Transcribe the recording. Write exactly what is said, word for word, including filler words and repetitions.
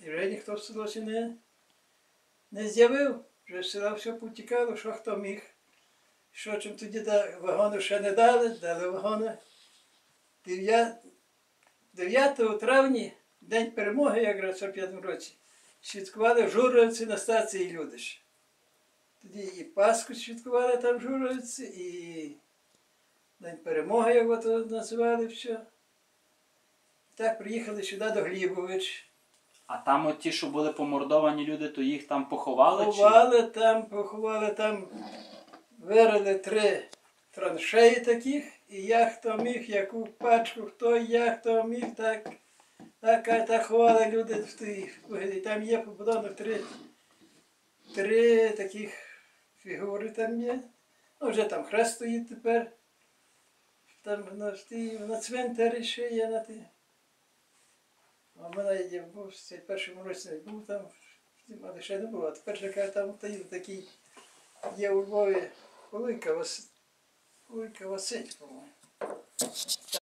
І вже ніхто в село ще не, не з'явив. Вже з села все потікало, що хто міг. Що чим тоді да, вагону ще не дали, дали вагони. дев'ятого травня, День перемоги, якраз в сорок п'ятому році, святкували в Журавці на станції Людиш. Тоді і Пасху святкували там в Журавці, і День перемоги, як ото називали все. Так приїхали сюди до Глібович. А там от ті, що були помордовані люди, то їх там поховали? Поховали чи? Там, поховали там, вирили три траншеї таких, і як хто міг, яку пачку, хто як хто міг, так, так, так ховали люди в тій. І там є побудовано три, три таких фігури там є. Ну, вже там хрест стоїть тепер. Там на, тій, на цвинтарі ще є на тій. А в мене я був в першому році не був там, але ще не було. А тепер же там такий є у Львові Велика Василь, по-моєму.